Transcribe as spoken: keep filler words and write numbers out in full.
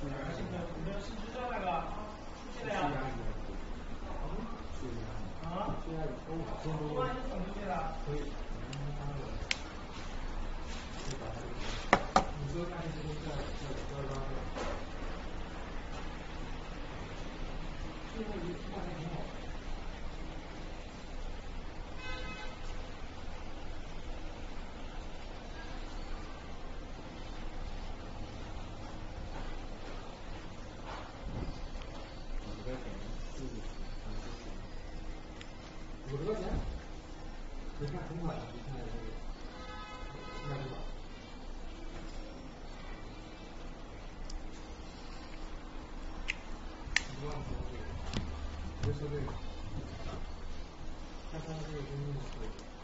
两个新朋友，有没有兴趣的那个啊？出现了呀？啊？一万一送出去了。可以。你说那些在在在在最后一个画面挺好的。五十块钱？你看同款的，你看这个卖多少？一万多这个，别说这个，看他这个真的可以。